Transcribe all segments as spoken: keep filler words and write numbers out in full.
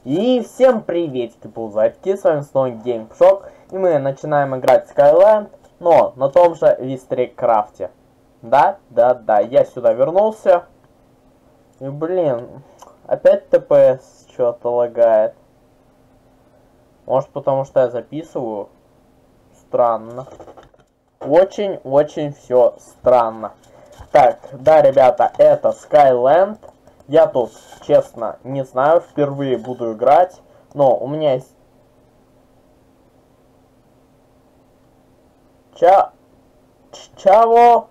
И всем приветики, пулзатики, с вами снова GameShock, и мы начинаем играть Skyland, но на том же Вистрикрафте. Да, да, да, я сюда вернулся, и блин, опять тэ пэ эс что-то лагает. Может потому что я записываю? Странно. Очень-очень все странно. Так, да, ребята, это Skyland. Я тут, честно, не знаю, впервые буду играть, но у меня есть... Ча... Чаво?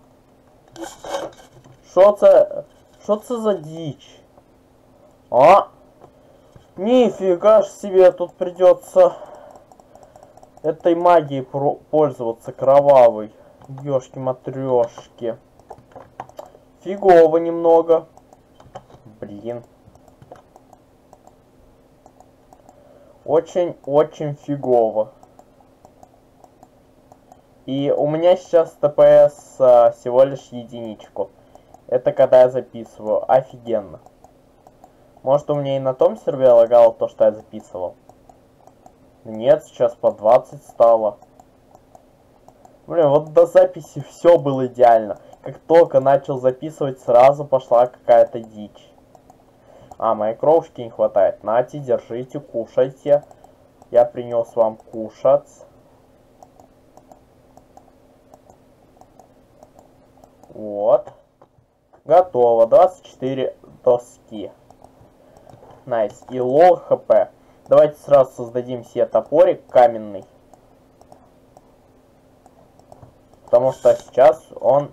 Что це... Что це за дичь? А? Нифига ж себе, тут придется этой магией пользоваться кровавой. Ёшки-матрёшки. Фигово немного. Блин. Очень-очень фигово. И у меня сейчас тэ пэ эс а, всего лишь единичку. Это когда я записываю. Офигенно. Может, у меня и на том сервере лагало то, что я записывал? Нет, сейчас по двадцать стало. Блин, вот до записи все было идеально. Как только начал записывать, сразу пошла какая-то дичь. А, моей кровушки не хватает. Нате, держите, кушайте. Я принес вам кушать. Вот. Готово. двадцать четыре доски. Найс. И лол хп. Давайте сразу создадим себе топорик каменный. Потому что сейчас он...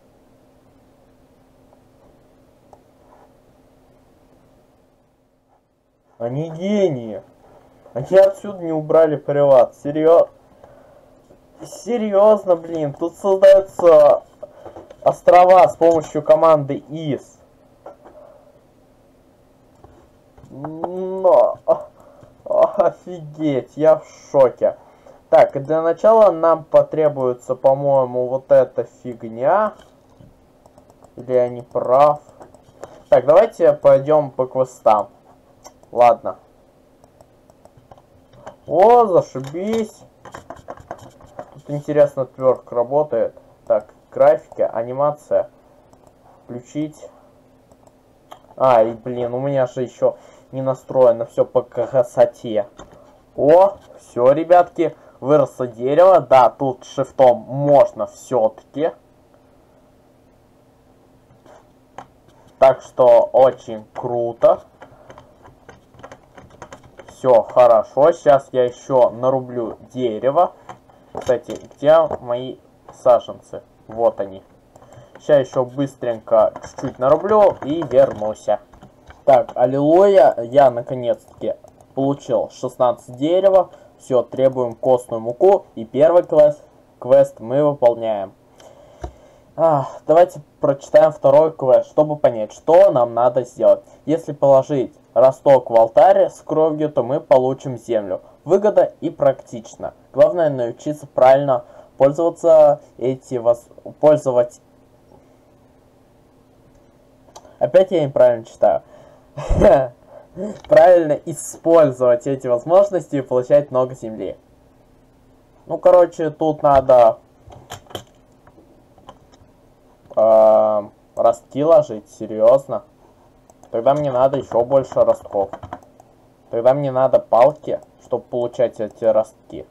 Они гении. Они отсюда не убрали приват. Серьезно? Серьезно, блин. Тут создаются острова с помощью команды из. Но... Офигеть, я в шоке. Так, для начала нам потребуется, по-моему, вот эта фигня. Или я не прав? Так, давайте пойдем по квестам. Ладно. О, зашибись. Тут интересно тверк работает. Так, графика, анимация. Включить. Ай, блин, у меня же еще не настроено все по красоте. О, все, ребятки, выросло дерево. Да, тут шифтом можно все-таки. Так что очень круто. Все хорошо. Сейчас я еще нарублю дерево. Кстати, где мои саженцы? Вот они. Сейчас еще быстренько чуть-чуть нарублю и вернусь. Так, аллилуйя. Я наконец-таки получил шестнадцать дерева. Все, требуем костную муку. И первый квест, квест мы выполняем. А, давайте прочитаем второй квест, чтобы понять, что нам надо сделать. Если положить росток в алтарь с кровью, то мы получим землю. Выгода и практично. Главное научиться правильно пользоваться эти воз... пользовать. Опять я неправильно читаю. Правильно использовать эти возможности и получать много земли. Ну, короче, тут надо э, ростки ложить, серьезно. Тогда мне надо еще больше ростков. Тогда мне надо палки, чтобы получать эти ростки.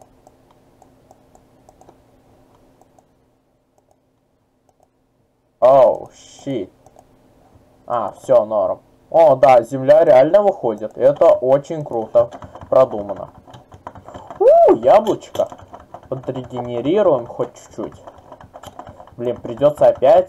Оу, щит. А, все, норм. О, да, земля реально выходит. Это очень круто продумано. У, яблочко. Подрегенерируем хоть чуть-чуть. Блин, придется опять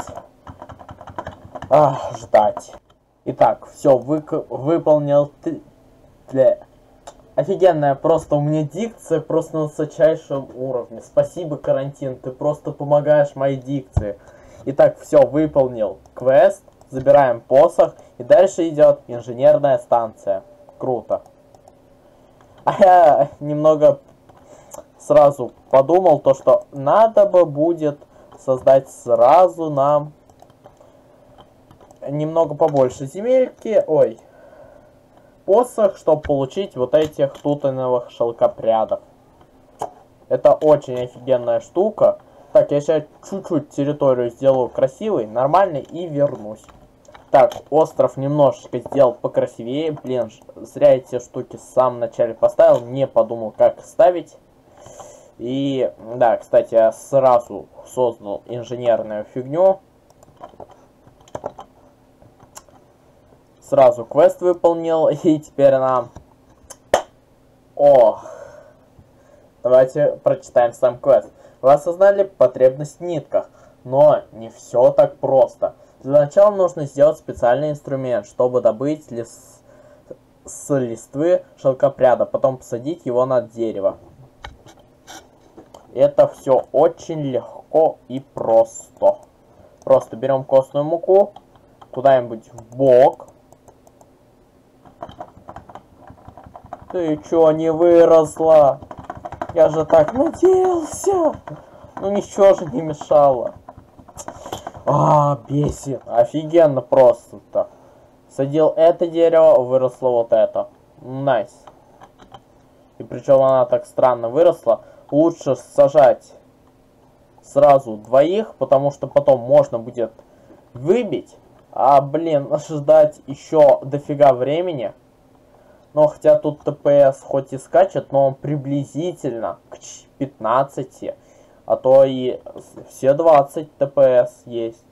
а, ждать. Итак, все, вы, выполнил ты. Для... Офигенная, просто у меня дикция просто на высочайшем уровне. Спасибо, карантин, ты просто помогаешь моей дикции. Итак, все, выполнил квест. Забираем посох. И дальше идет инженерная станция. Круто. А я немного сразу подумал, то что надо бы будет создать сразу нам немного побольше земельки. Ой. посох, чтобы получить вот этих тутановых шелкопрядов. Это очень офигенная штука. Так, я сейчас чуть-чуть территорию сделаю красивой, нормальной и вернусь. Так, остров немножечко сделал покрасивее. Блин, зря эти штуки в самом начале поставил, не подумал, как ставить. И, да, кстати, я сразу создал инженерную фигню. Сразу квест выполнил, и теперь нам... Ох. Давайте прочитаем сам квест. Вы осознали потребность в нитках, но не все так просто. Для начала нужно сделать специальный инструмент, чтобы добыть лис... с листвы шелкопряда, потом посадить его на дерево. Это все очень легко и просто. Просто берем костную муку, куда-нибудь в бок. Ты чё, не выросла? Я же так надеялся. Ну ничего же не мешало. А, бесит. Офигенно просто-то. Садил это дерево, выросло вот это. Найс. И причем она так странно выросла. Лучше сажать сразу двоих, потому что потом можно будет выбить. А, блин, ждать еще дофига времени. Но хотя тут ТПС хоть и скачет, но он приблизительно к пятнадцати, а то и все двадцать ТПС есть.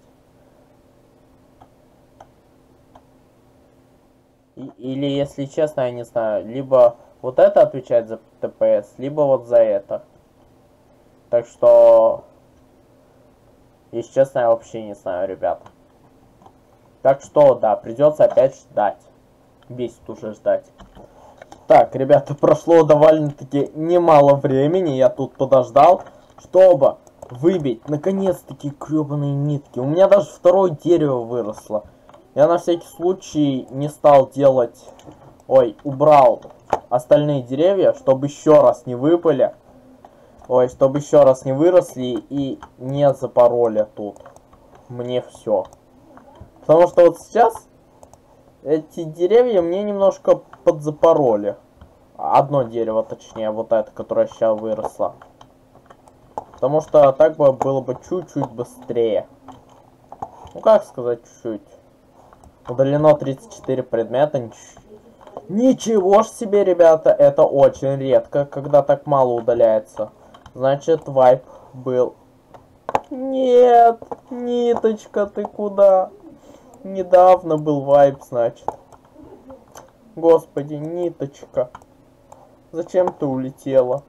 И, или, если честно, я не знаю, либо вот это отвечает за ТПС, либо вот за это. Так что, если честно, я вообще не знаю, ребят. Так что, да, придется опять ждать. Бесит уже ждать. Так, ребята, прошло довольно-таки немало времени. Я тут подождал, чтобы выбить, наконец-таки, гребаные нитки. У меня даже второе дерево выросло. Я на всякий случай не стал делать... Ой, убрал остальные деревья, чтобы еще раз не выпали. Ой, чтобы еще раз не выросли и не запороли тут. Мне все. Потому что вот сейчас... Эти деревья мне немножко подзапороли. Одно дерево, точнее, вот это, которое сейчас выросло. Потому что так бы было бы чуть-чуть быстрее. Ну, как сказать чуть-чуть. Удалено тридцать четыре предмета. Ничего ж себе, ребята, это очень редко, когда так мало удаляется. Значит, вайп был. Нет, ниточка, ты куда? Недавно был вайп, значит. Господи, ниточка. Зачем ты улетела?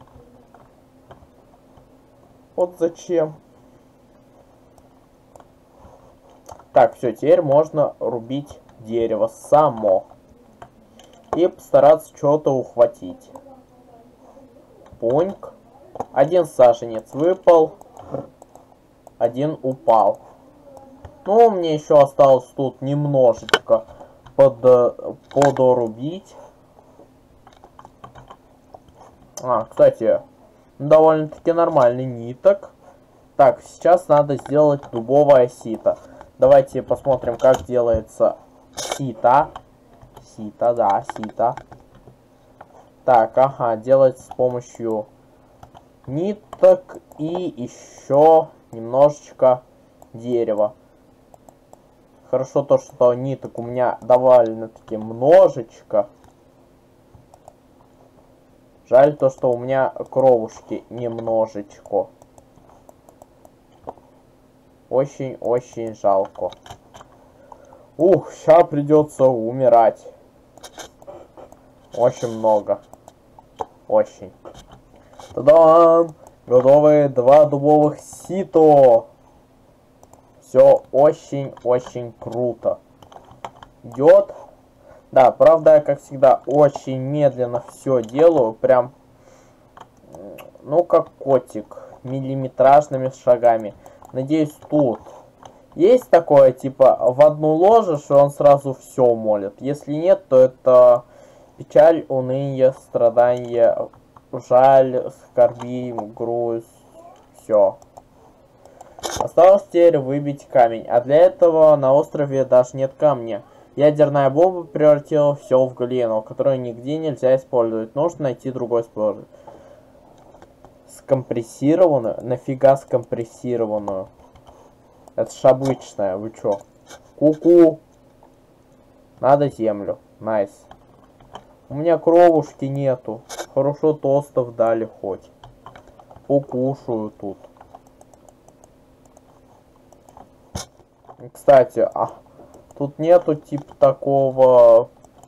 Вот зачем? Так, все, теперь можно рубить дерево само. И постараться что-то ухватить. Пуньк. Один саженец выпал. Один упал. Ну, мне еще осталось тут немножечко под, подорубить. А, кстати, довольно-таки нормальный ниток. Так, сейчас надо сделать дубовое сито. Давайте посмотрим, как делается сито. Сито, да, сито. Так, ага, делается с помощью ниток и еще немножечко дерева. Хорошо то, что ниток у меня довольно-таки множечко. Жаль то, что у меня кровушки немножечко. Очень-очень жалко. Ух, сейчас придется умирать. Очень много. Очень. Та-дам! Готовы два дубовых сито. Все очень-очень круто. Идет. Да, правда, я, как всегда, очень медленно все делаю. Прям, ну, как котик. Миллиметражными шагами. Надеюсь, тут есть такое, типа, в одну ложишь, и он сразу все молит. Если нет, то это печаль, уныние, страдание, жаль, скорбим, грусть. Все. Осталось теперь выбить камень. А для этого на острове даже нет камня. Ядерная бомба превратила все в глину, которую нигде нельзя использовать. Нужно найти другой способ. Скомпрессированную? Нафига скомпрессированную? Это ж обычная, вы чё? Ку-ку! Надо землю. Найс. У меня кровушки нету. Хорошо тостов дали хоть. Покушаю тут. Кстати, а тут нету типа такого...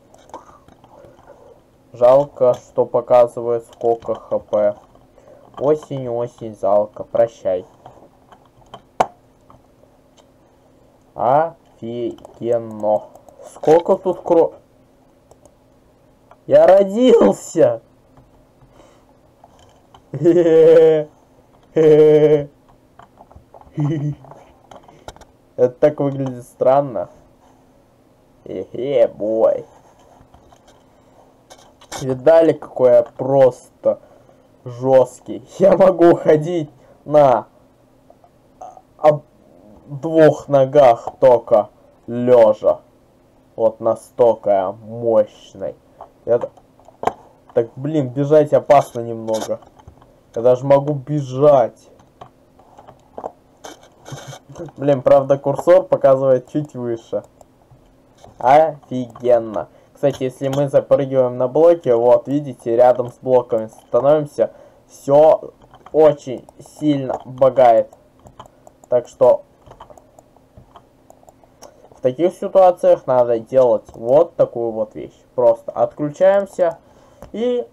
Жалко, что показывает сколько хп. Осень, осень, жалко. Прощай. Офигенно. Сколько тут кро... Я родился! Это так выглядит странно. Хе-хе, бой. Видали, какой я просто жесткий? Я могу ходить на двух ногах только лежа. Вот настолько я мощный. Я... Так, блин, бежать опасно немного. Я даже могу бежать. Блин, правда, курсор показывает чуть выше. Офигенно. Кстати, если мы запрыгиваем на блоки, вот, видите, рядом с блоками становимся, все очень сильно багает. Так что в таких ситуациях надо делать вот такую вот вещь. Просто отключаемся и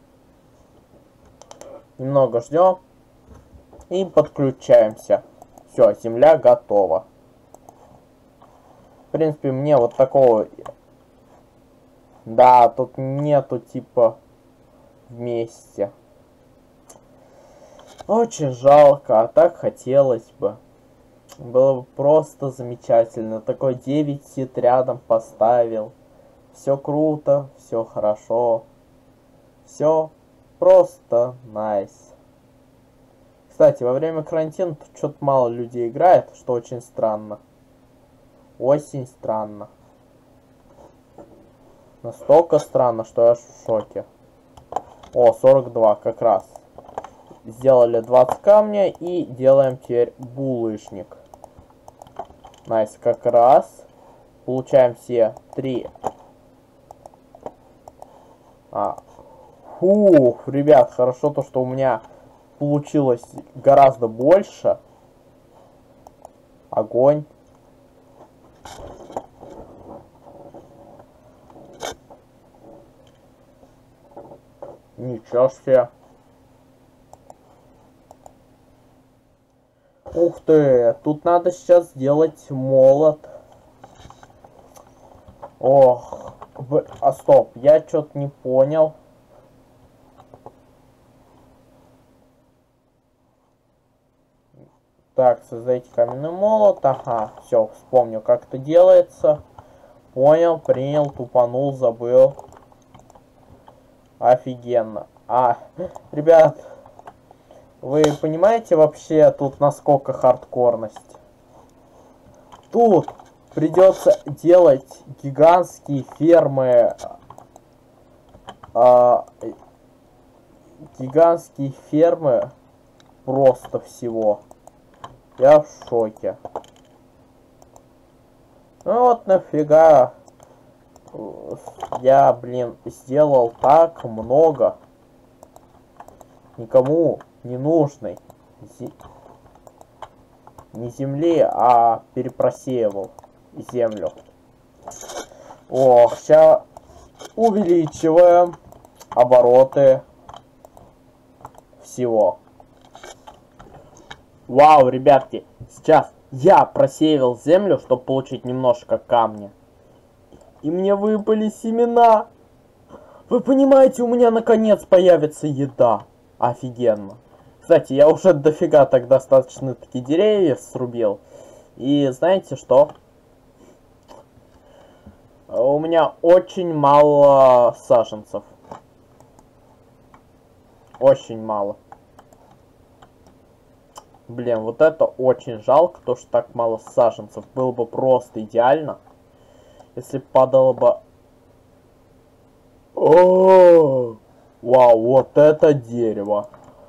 немного ждем и подключаемся. Все, земля готова. В принципе, мне вот такого... Да, тут нету типа вместе. Очень жалко, а так хотелось бы. Было бы просто замечательно. Такой девять сит рядом поставил. Все круто, все хорошо. Все просто найс. Кстати, во время карантина тут что-то мало людей играет, что очень странно. Очень странно. Настолько странно, что я аж в шоке. О, сорок два как раз. Сделали двадцать камня и делаем теперь булыжник. Найс, как раз. Получаем все три. А. Фух, ребят, хорошо то, что у меня получилось гораздо больше. Огонь. Ничего себе. Ух ты, тут надо сейчас сделать молот. Ох, а стоп, я что-то не понял. Так, создайте каменный молот. Ага, все, вспомню, как это делается. Понял, принял, тупанул, забыл. Офигенно. А, ребят, вы понимаете вообще тут насколько хардкорность? Тут придется делать гигантские фермы. А, гигантские фермы просто всего. Я в шоке. Ну вот нафига я, блин, сделал так много никому не нужной зе... не земли, а перепросеивал землю. Ох, сейчас увеличиваем обороты всего. Вау, ребятки, сейчас я просеивал землю, чтобы получить немножко камня. И мне выпали семена. Вы понимаете, у меня наконец появится еда. Офигенно. Кстати, я уже дофига так достаточно таки деревьев срубил. И знаете что? У меня очень мало саженцев. Очень мало. Блин, вот это очень жалко, то что так мало саженцев. Было бы просто идеально. Если падало бы... О, вау, вот это дерево.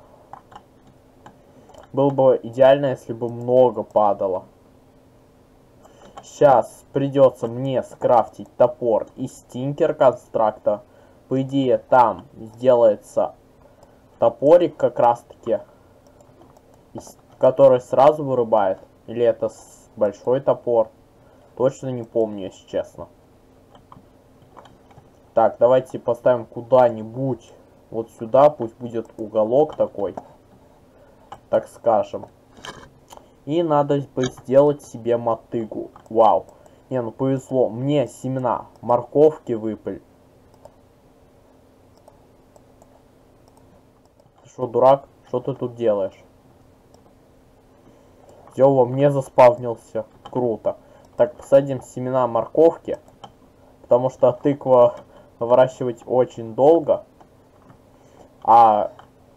Было бы идеально, если бы много падало. Сейчас придется мне скрафтить топор из стинкер констракта. По идее, там сделается топорик как раз таки, который сразу вырубает. Или это большой топор. Точно не помню, если честно. Так, давайте поставим куда-нибудь. Вот сюда пусть будет уголок такой. Так скажем. И надо бы сделать себе мотыгу. Вау. Не, ну повезло. Мне семена морковки выпали. Ты что, дурак? Что ты тут делаешь? Все, во мне заспавнился. Круто. Так, посадим семена морковки. Потому что тыква выращивать очень долго. А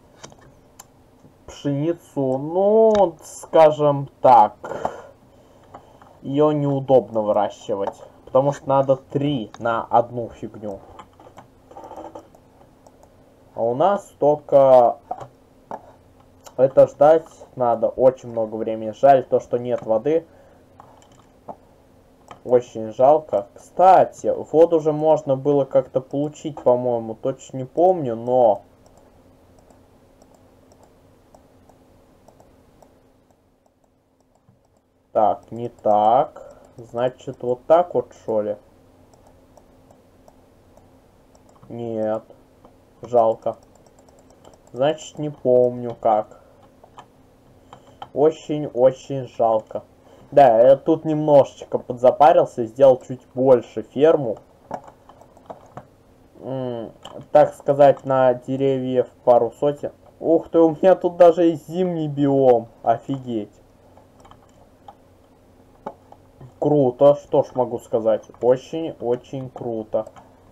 пшеницу, ну, скажем так, ее неудобно выращивать. Потому что надо три на одну фигню. А у нас только это ждать надо очень много времени. Жаль то, что нет воды. Очень жалко. Кстати, воду же можно было как-то получить, по-моему. Точно не помню, но... Так, не так. Значит, вот так вот, что ли? Нет. Жалко. Значит, не помню как. Очень-очень жалко. Да, я тут немножечко подзапарился, сделал чуть больше ферму. М-м, так сказать, на деревьев пару сотен. Ух ты, у меня тут даже и зимний биом. Офигеть. Круто, что ж могу сказать. Очень-очень круто.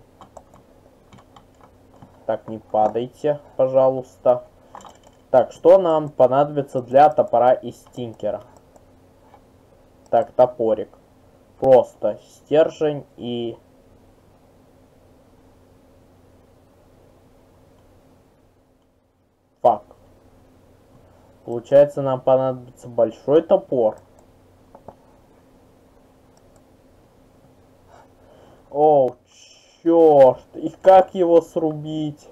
Так, не падайте, пожалуйста. Так, что нам понадобится для топора из стинкера? Так, топорик. Просто стержень и... Фак. Получается, нам понадобится большой топор. О, черт. И как его срубить?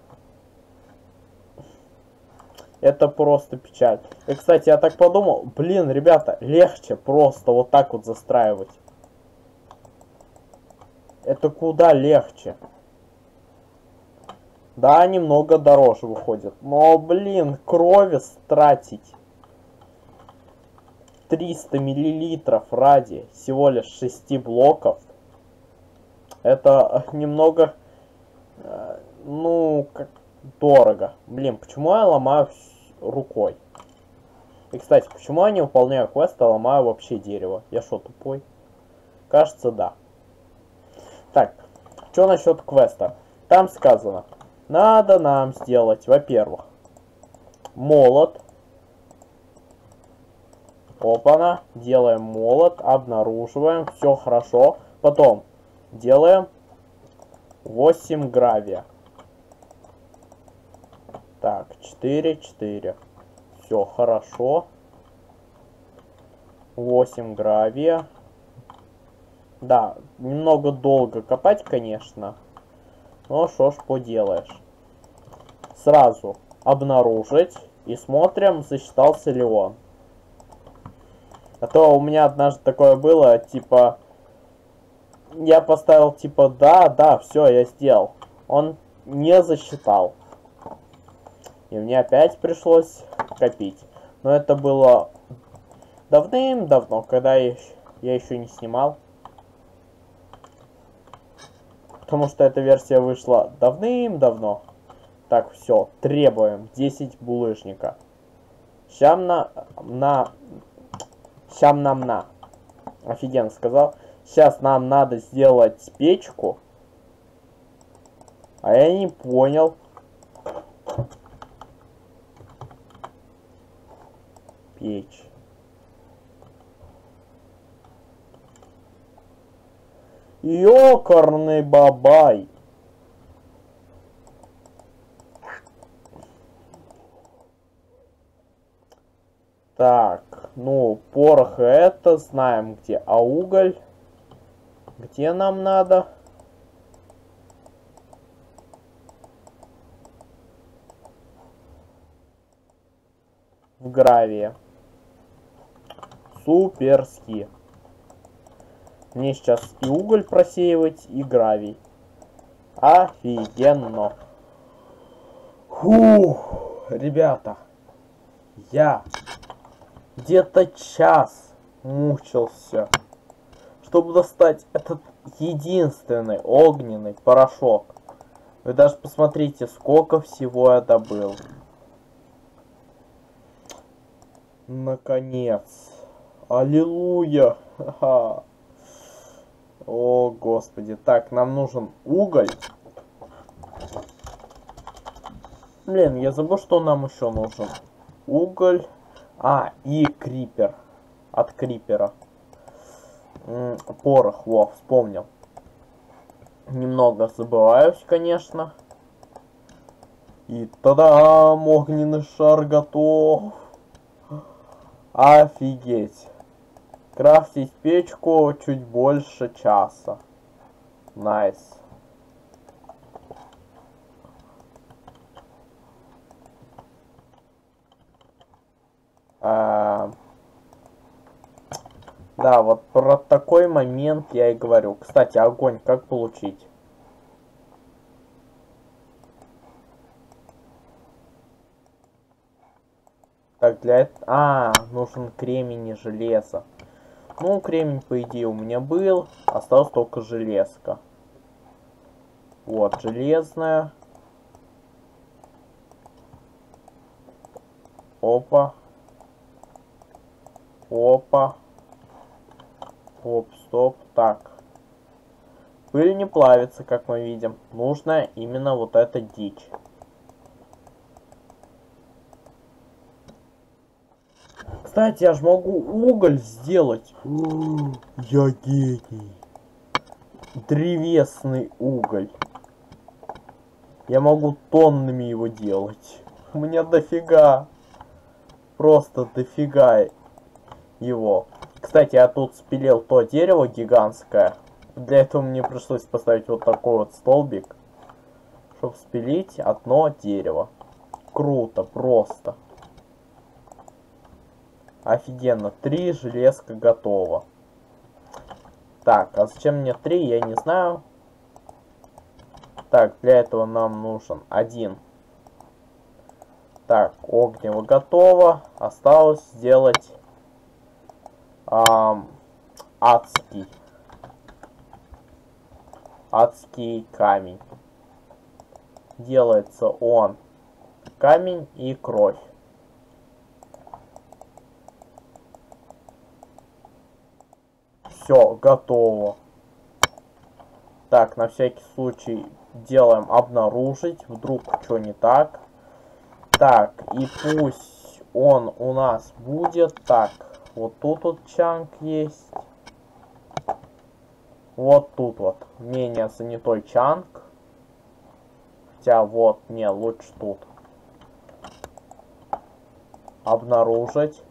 Это просто печаль. И, кстати, я так подумал, блин, ребята, легче просто вот так вот застраивать. Это куда легче. Да, немного дороже выходит. Но, блин, крови тратить. триста миллилитров ради всего лишь шести блоков. Это немного, ну, как дорого. Блин, почему я ломаю рукой? И, кстати, почему я не выполняю квест, а ломаю вообще дерево? Я что, тупой? Кажется, да. Так, что насчет квеста? Там сказано, надо нам сделать, во-первых, молот. Опа-на, делаем молот, обнаруживаем, все хорошо. Потом делаем восемь гравия. Так, четыре, четыре. Все хорошо. восемь гравия. Да, немного долго копать, конечно. Но что ж поделаешь. Сразу обнаружить. И смотрим, засчитался ли он. А то у меня однажды такое было, типа... Я поставил, типа, да, да, все, я сделал. Он не засчитал. И мне опять пришлось копить. Но это было давным-давно, когда я, я еще не снимал. Потому что эта версия вышла давным-давно. Так, все, требуем десять булыжника. Щам на... на... Щам нам на. Офигенно сказал. Сейчас нам надо сделать печку. А я не понял. Печь. Ёкарный бабай. Так, ну, порох это знаем где. А уголь? Где нам надо? В гравии. Суперски. Мне сейчас и уголь просеивать, и гравий. Офигенно. Фух, ребята. Я где-то час мучился, чтобы достать этот единственный огненный порошок. Вы даже посмотрите, сколько всего я добыл. Наконец. Аллилуйя. Ха-ха. О, господи. Так, нам нужен уголь. Блин, я забыл, что нам еще нужен. Уголь. А, и крипер. От крипера. М -м, порох, во, вспомнил. Немного забываюсь, конечно. И та-дам! Огненный шар готов. Офигеть. Крафтить печку чуть больше часа. Найс. А, да, вот про такой момент я и говорю. Кстати, огонь как получить? Так, для этого... А, нужен кремень и железо. Ну, кремень, по идее, у меня был. Осталось только железка. Вот, железная. Опа. Опа. Оп, стоп. Так. Пыль не плавится, как мы видим. Нужно именно вот эта дичь. Кстати, я же могу уголь сделать. О, я гений. Древесный уголь. Я могу тоннами его делать. У меня дофига. Просто дофига его. Кстати, я тут спилил то дерево гигантское. Для этого мне пришлось поставить вот такой вот столбик, чтобы спилить одно дерево. Круто, просто. Офигенно. Три железка готово. Так, а зачем мне три, я не знаю. Так, для этого нам нужен один. Так, огнево готово. Осталось сделать эм, адский. Адский камень. Делается он камень и кровь. Все, готово. Так, на всякий случай делаем обнаружить. Вдруг что не так. Так, и пусть он у нас будет. Так, вот тут вот чанк есть. Вот тут вот менее занятой чанк. Хотя вот, не, лучше тут. Обнаружить.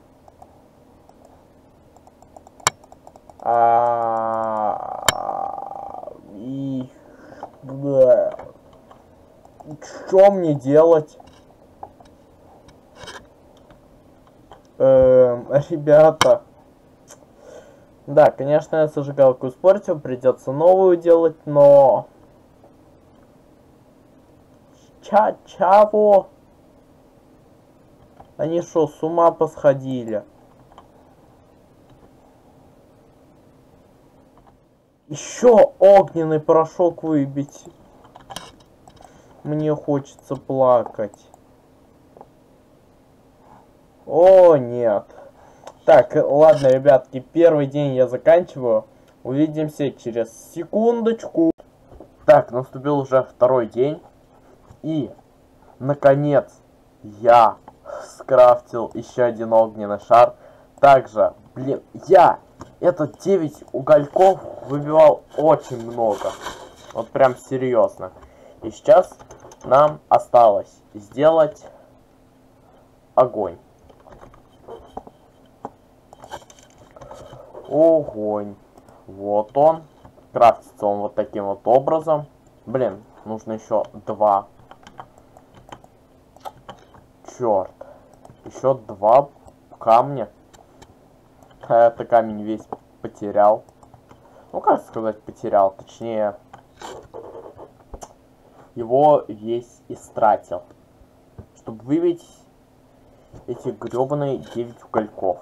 А... И... Да. Что мне делать? Эм, ребята. Да, конечно, я зажигалку испортил, придется новую делать, но... Ча-чаво? Они что, с ума посходили? Еще огненный порошок выбить. Мне хочется плакать. О, нет. Так, ладно, ребятки, первый день я заканчиваю. Увидимся через секундочку. Так, наступил уже второй день. И, наконец, я скрафтил еще один огненный шар. Также, блин, я Этот девять угольков выбивал очень много. Вот прям серьезно. И сейчас нам осталось сделать огонь. Огонь. Вот он. Крафтится он вот таким вот образом. Блин, нужно еще два. Черт. Еще два камня. Это камень весь потерял. Ну, как сказать, потерял. Точнее, его весь истратил. Чтобы выбить эти гребаные девять угольков.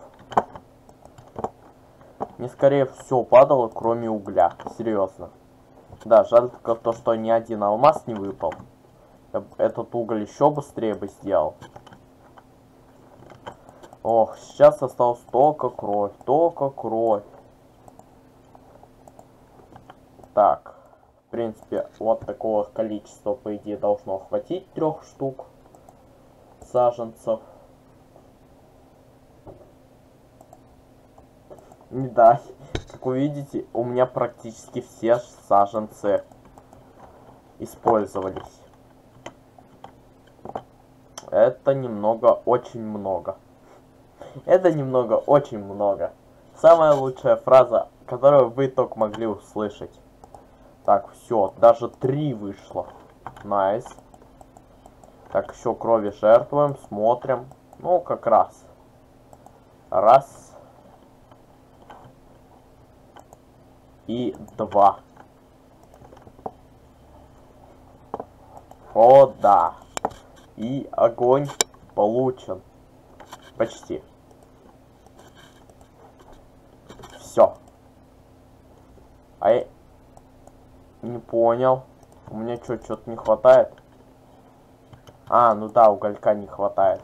Мне скорее все падало, кроме угля. Серьезно. Да, жаль только то, что ни один алмаз не выпал. Этот уголь еще быстрее бы сделал. Ох, сейчас осталось только кровь, только кровь. Так, в принципе, вот такого количества, по идее, должно хватить трех штук саженцев. Да, как вы видите, у меня практически все саженцы использовались. Это немного, очень много. Это немного, очень много. Самая лучшая фраза, которую вы только могли услышать. Так, все, даже три вышло. Найс. Так, еще крови жертвуем, смотрим. Ну, как раз. Раз. И два. О, да. И огонь получен. Почти. Все. А я не понял. У меня что, что-то не хватает? А, ну да, уголька не хватает.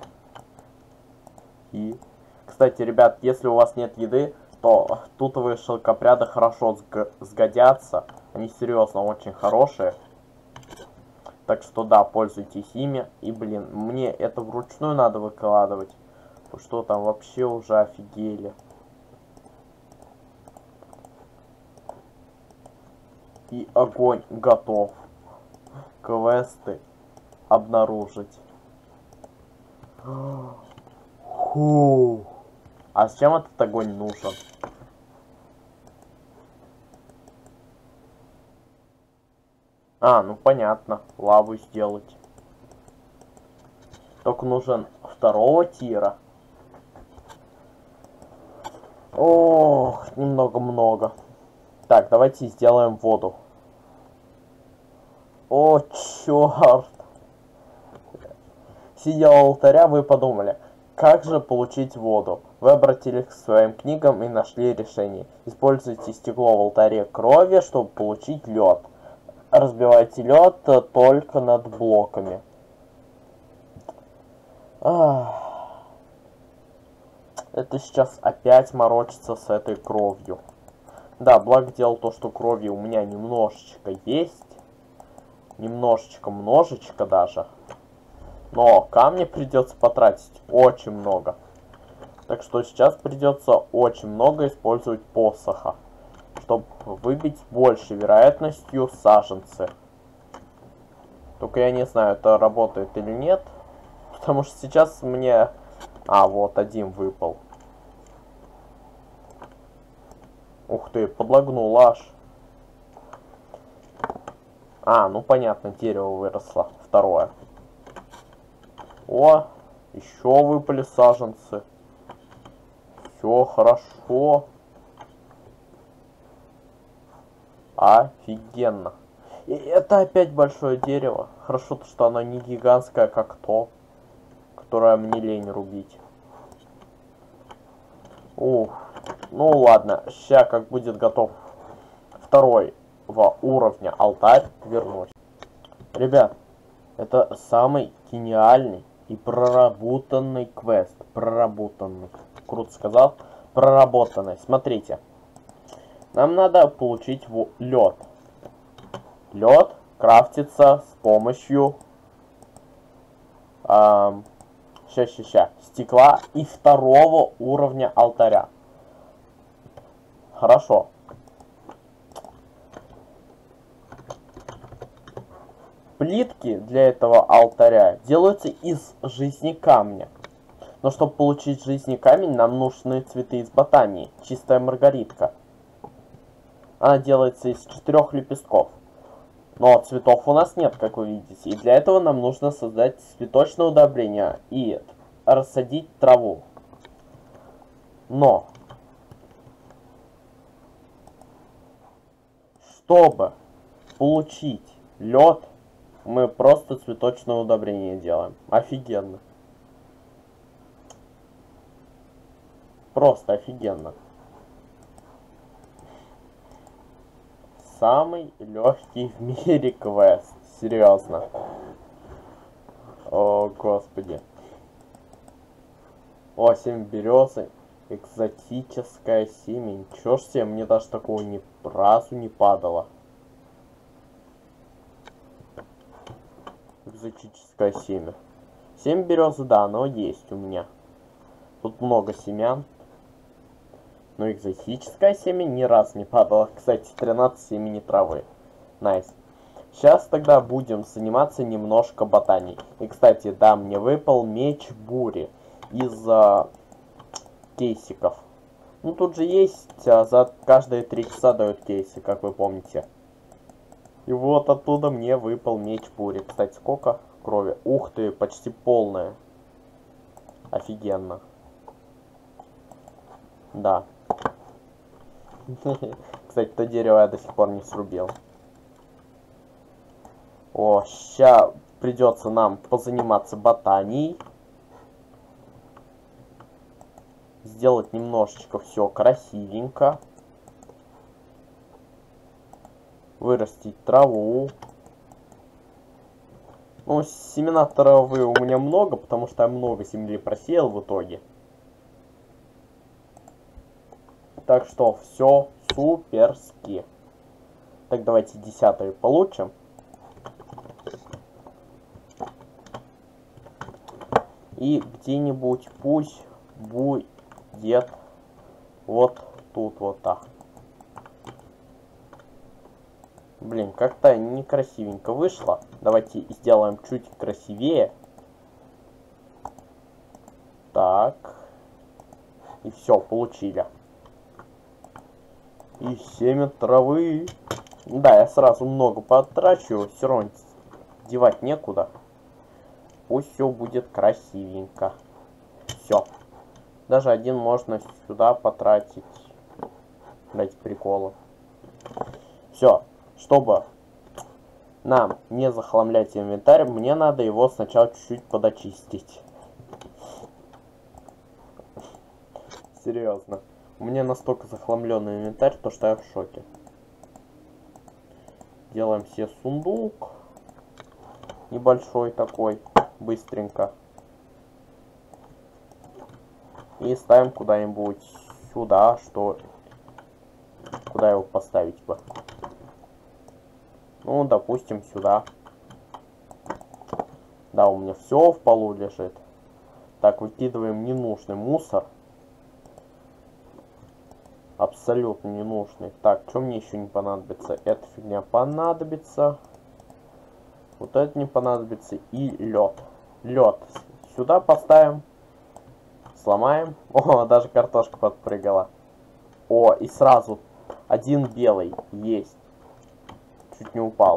И, кстати, ребят, если у вас нет еды, то тутовые шелкопряды хорошо сгодятся. Они серьезно очень хорошие. Так что да, пользуйтесь ими. И, блин, мне это вручную надо выкладывать. Что там вообще уже офигели. И огонь готов. Квесты обнаружить. Фу. А зачем этот огонь нужен? А, ну понятно. Лаву сделать. Только нужен второго тира. Ох, немного-много. Так, давайте сделаем воду. О, черт. Сидя у алтаря, вы подумали, как же получить воду? Вы обратились к своим книгам и нашли решение. Используйте стекло в алтаре крови, чтобы получить лед. Разбивайте лед только над блоками. Ах. Это сейчас опять морочится с этой кровью. Да, благо дело то, что крови у меня немножечко есть. Немножечко, множечко даже. Но камни придется потратить очень много. Так что сейчас придется очень много использовать посоха, чтобы выбить большей вероятностью саженцы. Только я не знаю, это работает или нет. Потому что сейчас мне... А, вот, один выпал. Ух ты, подлагнул аж. А, ну понятно, дерево выросло. Второе. О, еще выпали саженцы. Все хорошо. Офигенно. И это опять большое дерево. Хорошо, что оно не гигантское, как то, которое мне лень рубить. Ух. Ну ладно, сейчас как будет готов второй уровня алтарь, вернусь. Ребят, это самый гениальный и проработанный квест. Проработанный. Круто сказал. Проработанный. Смотрите. Нам надо получить лед. Лед крафтится с помощью эм, ща, ща, ща, стекла и второго уровня алтаря. Хорошо. Плитки для этого алтаря делаются из жизни камня. Но чтобы получить жизни камень, нам нужны цветы из ботании. Чистая маргаритка. Она делается из четырех лепестков. Но цветов у нас нет, как вы видите. И для этого нам нужно создать цветочное удобрение и рассадить траву. Но, чтобы получить лед, мы просто цветочное удобрение делаем. Офигенно. Просто офигенно. Самый легкий в мире квест. Серьезно. О, господи. О, семь березы. Экзотическая семя. Ничего ж себе, мне даже такого ни разу не падало. Экзотическое семя. семь березы, да, оно есть у меня. Тут много семян. Но экзотическое семя ни разу не падало. Кстати, тринадцать семени травы. Найс. Сейчас тогда будем заниматься немножко ботанией. И, кстати, да, мне выпал меч бури из а, кейсиков. Ну, тут же есть, а, за каждые три часа дают кейсы, как вы помните. И вот оттуда мне выпал меч бури. Кстати, сколько крови? Ух ты, почти полная. Офигенно. Да. Кстати, то дерево я до сих пор не срубил. О, ща придется нам позаниматься ботанией. Сделать немножечко все красивенько. Вырастить траву. Ну, семена травы у меня много, потому что я много земли просеял в итоге. Так что все суперски. Так, давайте десятую получим. И где-нибудь пусть будет вот тут вот так. Блин, как-то некрасивенько вышло. Давайте сделаем чуть красивее. Так. И все, получили. И семя травы. Да, я сразу много потрачу. Все равно девать некуда. Пусть все будет красивенько. Все. Даже один можно сюда потратить. Дайте приколы. Все. Чтобы нам не захламлять инвентарь, мне надо его сначала чуть-чуть подочистить. Серьезно. У меня настолько захламленный инвентарь, то что я в шоке. Делаем себе сундук. Небольшой такой. Быстренько. И ставим куда-нибудь сюда, что... Куда его поставить бы? Ну, допустим, сюда. Да, у меня все в полу лежит. Так, выкидываем ненужный мусор. Абсолютно ненужный. Так, что мне еще не понадобится? Эта фигня понадобится. Вот это не понадобится. И лед. Лед. Сюда поставим. Сломаем. О, даже картошка подпрыгала. О, и сразу один белый есть. Чуть не упал.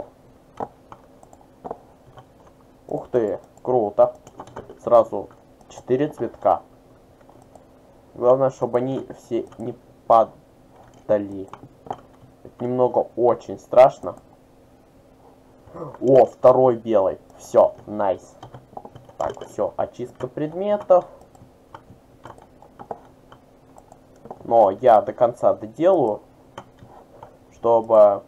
Ух ты, круто. Сразу четыре цветка. Главное, чтобы они все не падали. Это немного очень страшно. О, второй белый. Все, найс. Так, все, очистка предметов. Но я до конца доделаю, чтобы,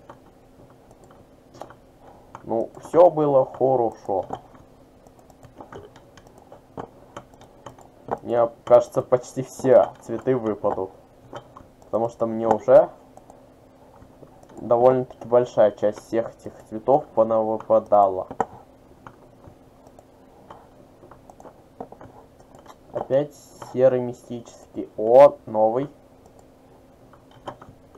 ну, все было хорошо. Мне кажется, почти все цветы выпадут. Потому что мне уже довольно-таки большая часть всех этих цветов понавыпадала. Опять серый мистический. О, новый.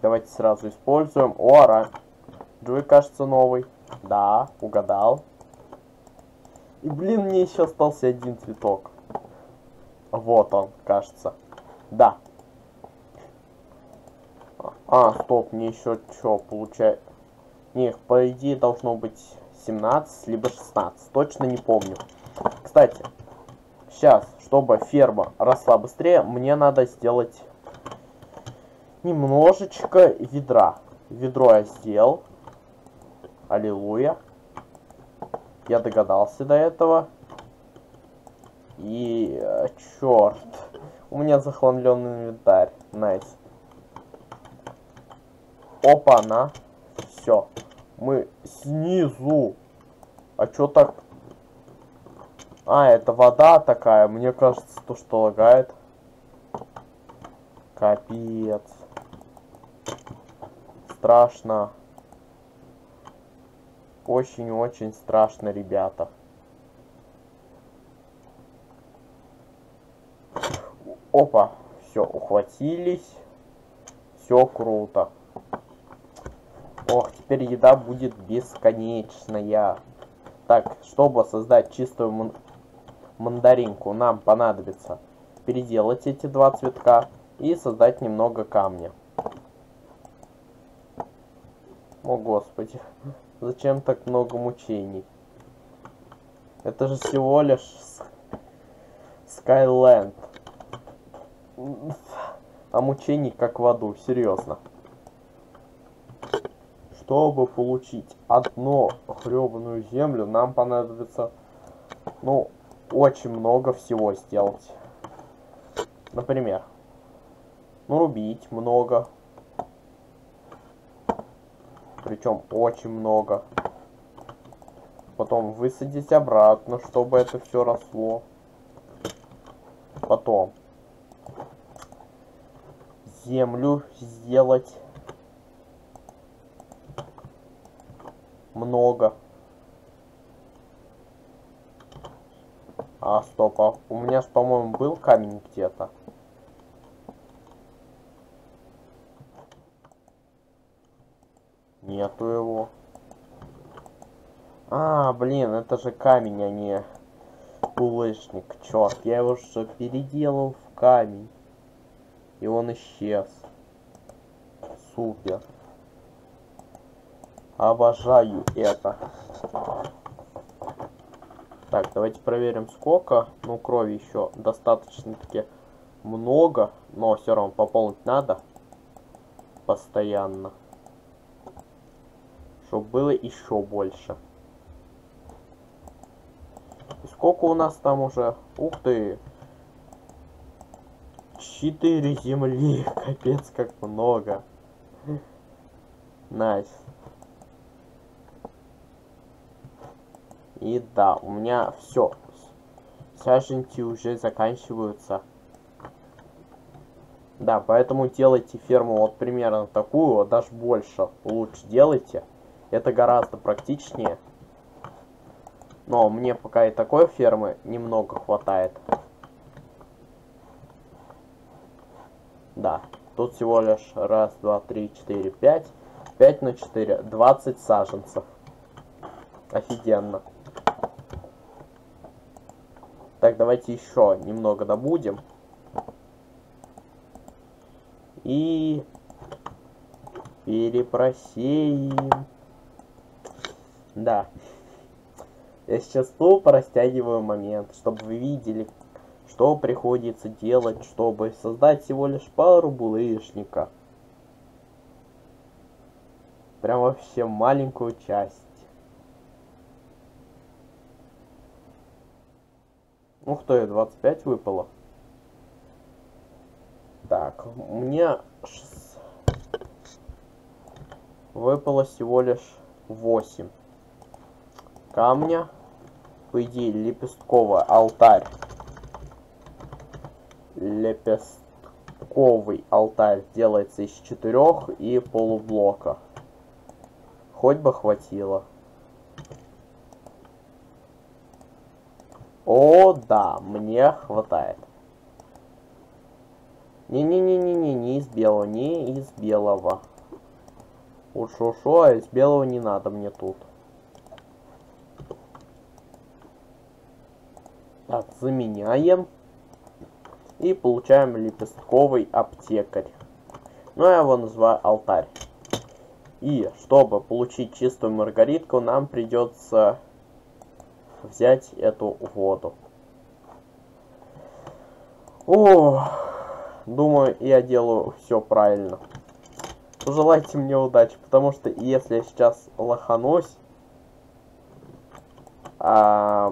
давайте сразу используем. О, оранжевый, кажется, новый. Да, угадал. И, блин, мне еще остался один цветок. Вот он, кажется. Да. А, стоп, мне еще что получается? Не, по идее должно быть семнадцать, либо шестнадцать. Точно не помню. Кстати, сейчас, чтобы ферма росла быстрее, мне надо сделать немножечко ведра. Ведро я сделал. Аллилуйя. Я догадался до этого. И... черт. У меня захламленный инвентарь. Найс. Опа-на. Все. Мы снизу. А чё так? А, это вода такая. Мне кажется, то, что лагает. Капец. Страшно. Очень-очень страшно, ребята. Опа. Все, ухватились. Все круто. Ох, теперь еда будет бесконечная. Так, чтобы создать чистую ман мандаринку, нам понадобится переделать эти два цветка и создать немного камня. О, господи. Зачем так много мучений? Это же всего лишь Skyland. А мучений как в аду, серьезно. Чтобы получить одну гребаную землю, нам понадобится, ну, очень много всего сделать. Например, ну, рубить много. Причем очень много. Потом высадить обратно, чтобы это все росло. Потом землю сделать много. А, стоп, а у меня ж, по-моему, был камень где-то. Нету его. А, блин, это же камень, а не булыжник. Черт, я его же переделал в камень. И он исчез. Супер. Обожаю это. Так, давайте проверим, сколько. Ну, крови еще достаточно-таки много. Но все равно пополнить надо. Постоянно. Чтобы было еще больше. И сколько у нас там уже? Ух ты! Четыре земли. Капец, как много. Найс. И да, у меня все. Саженки уже заканчиваются. Да, поэтому делайте ферму вот примерно такую, вот даже больше. Лучше делайте. Это гораздо практичнее. Но мне пока и такой фермы немного хватает. Да, тут всего лишь раз, два, три, четыре, пять. пять на четыре. двадцать саженцев. Офигенно. Так, давайте еще немного добудем. И перепросеем. Да. Я сейчас тупо растягиваю момент, чтобы вы видели, что приходится делать, чтобы создать всего лишь пару булыжника. Прям вообще маленькую часть. Ух ты, двадцать пять выпало. Так, мне выпало всего лишь восемь камня. По идее, лепестковый алтарь. Лепестковый алтарь делается из четырех и полублока. Хоть бы хватило. О, да, мне хватает. Не-не-не-не-не, не из белого, не из белого. Вот шо-шо, а из белого не надо мне тут. Так, заменяем. И получаем лепестковый аптекарь. Ну, я его называю алтарь. И чтобы получить чистую маргаритку, нам придется взять эту воду. О, думаю, я делаю все правильно. Пожелайте мне удачи, потому что если я сейчас лоханусь, а,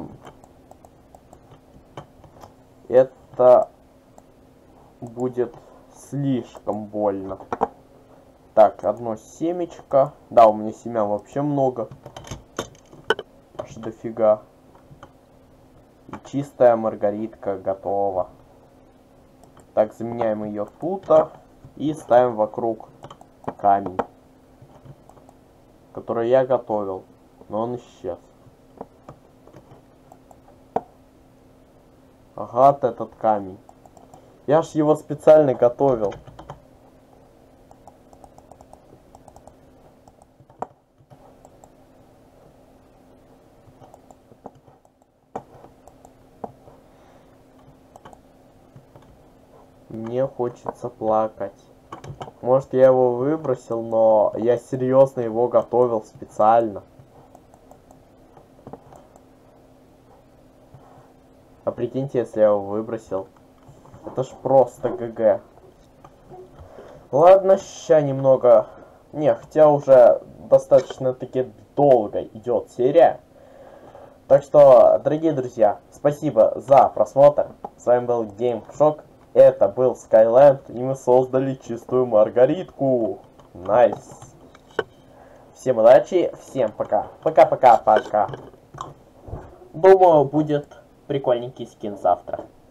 это будет слишком больно. Так, одно семечко. Да, у меня семян вообще много. Аж дофига. И чистая маргаритка готова. Так, заменяем ее тут. И ставим вокруг камень, который я готовил. Но он исчез. Гад этот камень. Я ж его специально готовил. Мне хочется плакать. Может, я его выбросил, но я серьезно его готовил специально. А прикиньте, если я его выбросил. Это ж просто ГГ. Ладно, ща немного... Не, хотя уже достаточно-таки долго идет серия. Так что, дорогие друзья, спасибо за просмотр. С вами был GameShock. Это был Skyland, и мы создали чистую маргаритку. Найс. Всем удачи, всем пока. Пока-пока-пока. Думаю, будет прикольненький скин завтра.